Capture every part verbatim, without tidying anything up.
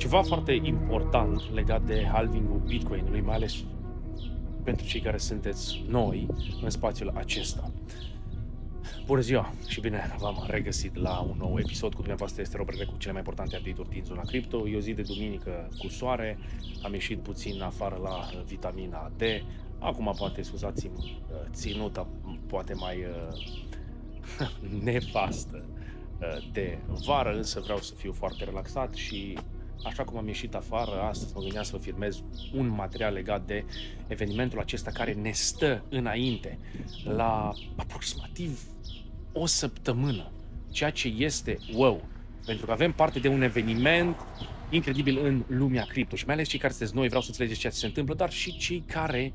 Ceva foarte important legat de halving-ul Bitcoin-ului, mai ales pentru cei care sunteți noi în spațiul acesta. Bună ziua și bine v-am regăsit la un nou episod cu dumneavoastră. Este Robert cu cele mai importante update-uri din zona cripto. E o zi de duminică cu soare, am ieșit puțin afară la vitamina D. Acum poate, scuzați-mi, ținuta poate mai uh, nefastă uh, de vară, însă vreau să fiu foarte relaxat și așa cum am ieșit afară, astăzi mă gândeam să vă filmez un material legat de evenimentul acesta care ne stă înainte la aproximativ o săptămână, ceea ce este wow, pentru că avem parte de un eveniment incredibil în lumea cripto și mai ales cei care sunteți noi, vreau să înțelegeți ceea ce se întâmplă, dar și cei care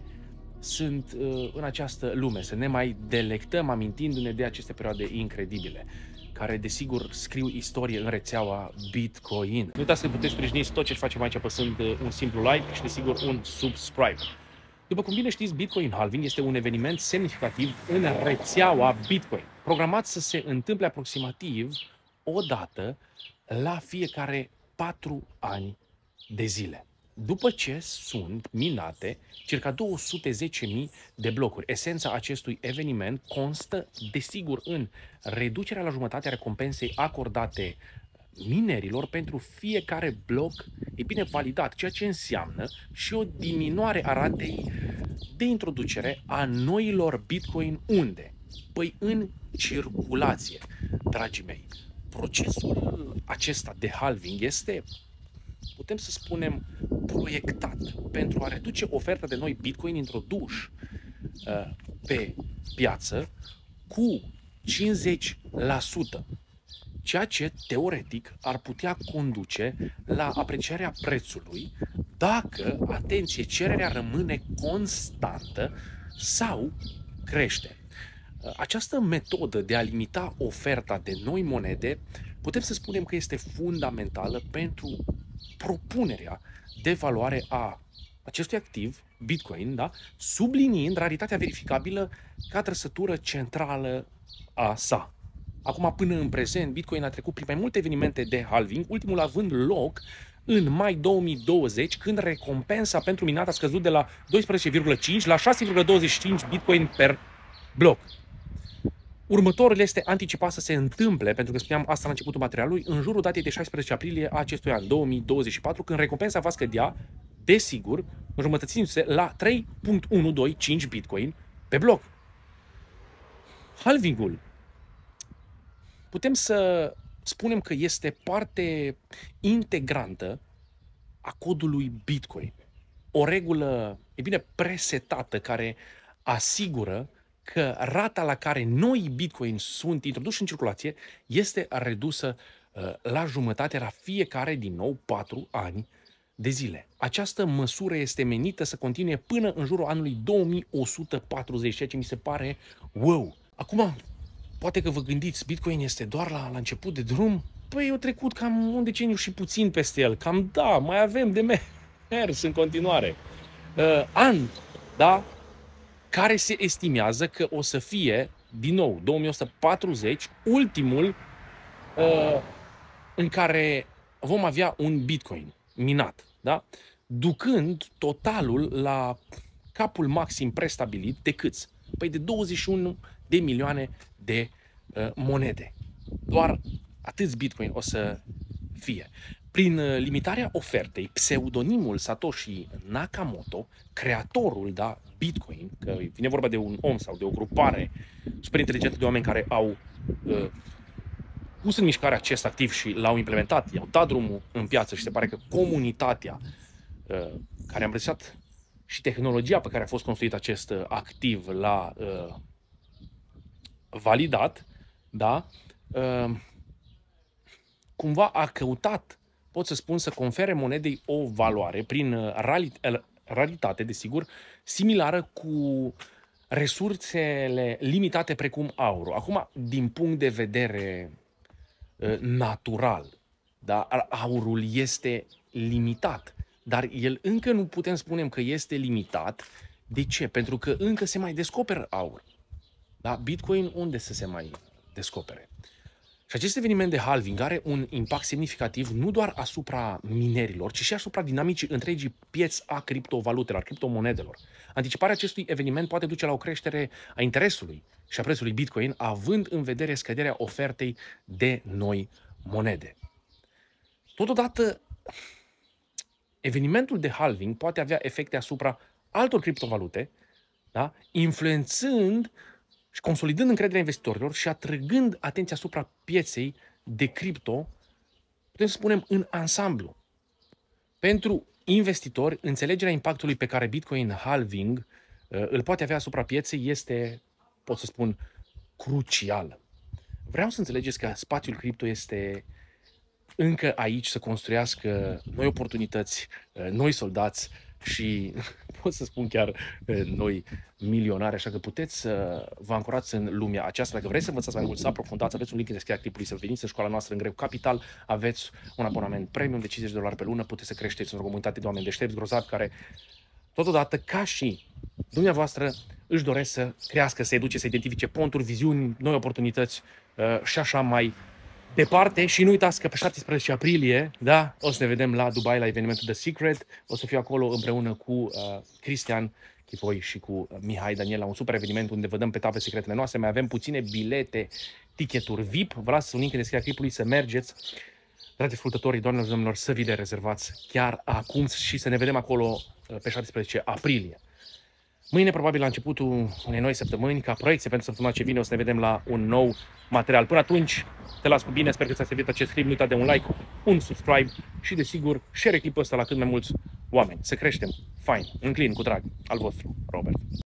sunt uh, în această lume, să ne mai delectăm amintindu-ne de aceste perioade incredibile, care desigur scriu istorie în rețeaua Bitcoin. Nu uitați că puteți sprijini tot ce facem aici apăsând un simplu like și desigur un subscribe. După cum bine știți, Bitcoin Halving este un eveniment semnificativ în rețeaua Bitcoin, programat să se întâmple aproximativ o dată la fiecare patru ani de zile, după ce sunt minate circa două sute zece mii de blocuri. Esența acestui eveniment constă, desigur, în reducerea la jumătate a recompensei acordate minerilor pentru fiecare bloc, e bine, validat, ceea ce înseamnă și o diminuare a ratei de introducere a noilor Bitcoin. Unde? Păi în circulație, dragii mei. Procesul acesta de halving este, putem să spunem, proiectat pentru a reduce oferta de noi Bitcoin introduși uh, pe piață cu cincizeci la sută, ceea ce teoretic ar putea conduce la aprecierea prețului dacă, atenție, cererea rămâne constantă sau crește. Această metodă de a limita oferta de noi monede putem să spunem că este fundamentală pentru propunerea de valoare a acestui activ, Bitcoin, da? Subliniind raritatea verificabilă ca trăsătură centrală a sa. Acum, până în prezent, Bitcoin a trecut prin mai multe evenimente de halving, ultimul având loc în mai două mii douăzeci, când recompensa pentru minat a scăzut de la doisprezece virgulă cinci la șase virgulă douăzeci și cinci Bitcoin per bloc. Următorul este anticipat să se întâmple, pentru că spuneam asta la începutul materialului, în jurul datei de șaisprezece aprilie a acestui an, două mii douăzeci și patru, când recompensa va scădea, desigur, înjumătățindu-se la trei virgulă unu doi cinci Bitcoin pe bloc. Halving-ul, putem să spunem că este parte integrantă a codului Bitcoin. O regulă, e bine, presetată, care asigură că rata la care noi Bitcoin sunt introduși în circulație este redusă uh, la jumătate la fiecare, din nou, patru ani de zile. Această măsură este menită să continue până în jurul anului două mii o sută patruzeci, ceea ce mi se pare wow. Acum, poate că vă gândiți, Bitcoin este doar la, la început de drum? Păi eu trecut cam un deceniu și puțin peste el. Cam da, mai avem de mers în continuare. Uh, an, da? Care se estimează că o să fie, din nou, două mii o sută patruzeci, ultimul uh, în care vom avea un Bitcoin minat, da? Ducând totalul la capul maxim prestabilit de câți? Păi de douăzeci și unu de milioane de uh, monede. Doar atâți Bitcoin o să fie. Prin limitarea ofertei, pseudonimul Satoshi Nakamoto, creatorul, da, Bitcoin, că vine vorba de un om sau de o grupare super inteligentă de oameni care au uh, pus în mișcare acest activ și l-au implementat, i-au dat drumul în piață și se pare că comunitatea uh, care a îmbrățișat și tehnologia pe care a fost construit acest activ l-a uh, validat, da, uh, cumva a căutat, pot să spun, să confere monedei o valoare prin raritate, desigur, similară cu resursele limitate precum aurul. Acum, din punct de vedere natural, da, aurul este limitat, dar el încă nu putem spune că este limitat. De ce? Pentru că încă se mai descoperă aur. Da? Bitcoin unde să se mai descopere? Și acest eveniment de halving are un impact semnificativ nu doar asupra minerilor, ci și asupra dinamicii întregii pieți a criptovalutelor, a criptomonedelor. Anticiparea acestui eveniment poate duce la o creștere a interesului și a prețului Bitcoin, având în vedere scăderea ofertei de noi monede. Totodată, evenimentul de halving poate avea efecte asupra altor criptovalute, da? Influențând și consolidând încrederea investitorilor și atrăgând atenția asupra pieței de cripto, putem să spunem, în ansamblu. Pentru investitori, înțelegerea impactului pe care Bitcoin halving uh, îl poate avea asupra pieței este, pot să spun, crucială. Vreau să înțelegeți că spațiul cripto este încă aici să construiască noi oportunități, uh, noi soldați și pot să spun chiar noi milionari, așa că puteți să vă ancorați în lumea aceasta. Dacă vreți să învățați mai mult, să aprofundați, aveți un link în descrierea clipului, să veniți în școala noastră în greu capital, aveți un abonament premium de cincizeci de dolari pe lună, puteți să creșteți în o comunitate de oameni deștepți, grozavi, care totodată, ca și dumneavoastră, își doresc să crească, să educe, să identifice ponturi, viziuni, noi oportunități și așa mai departe. Și nu uitați că pe șaptesprezece aprilie, da, o să ne vedem la Dubai la evenimentul The Secret. O să fiu acolo împreună cu uh, Cristian Chipoi și cu uh, Mihai Daniel la un super eveniment unde vă dăm pe tape secretele noastre. Mai avem puține bilete, ticketuri V I P. Vă las un link în descrierea clipului să mergeți. Dragi ascultătorii, doamnelor și domnilor, să vi le rezervați chiar acum și să ne vedem acolo uh, pe șaptesprezece aprilie. Mâine, probabil la începutul unei noi săptămâni, ca proiecție pentru săptămâna ce vine, o să ne vedem la un nou material. Până atunci, te las cu bine, sper că ți-a servit acest clip, nu uita de un like, un subscribe și, desigur, share clipul ăsta la cât mai mulți oameni. Să creștem fain, înclin, cu drag, al vostru, Robert.